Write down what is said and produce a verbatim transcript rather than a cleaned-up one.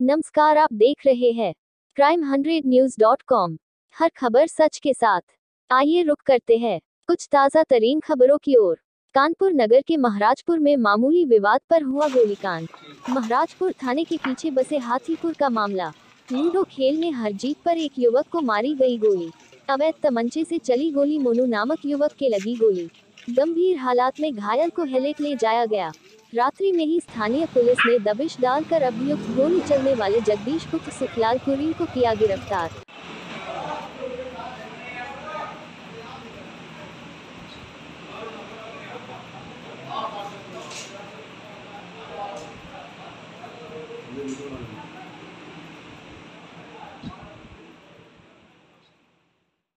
नमस्कार, आप देख रहे हैं crime hundred news dot com. हर खबर सच के साथ। आइए रुक करते हैं कुछ ताज़ा तरीन खबरों की ओर। कानपुर नगर के महाराजपुर में मामूली विवाद पर हुआ गोलीकांड। महाराजपुर थाने के पीछे बसे हाथीपुर का मामला। लूडो खेल में हर जीत पर एक युवक को मारी गई गोली। अवैध तमंचे से चली गोली। मोनू नामक युवक के लगी गोली। गंभीर हालात में घायल को हेलेट ले जाया गया। रात्रि में ही स्थानीय पुलिस ने दबिश डालकर अभियुक्त गोली चलने वाले जगदीश पुत्र सुखलाल कुरी को किया गिरफ्तार।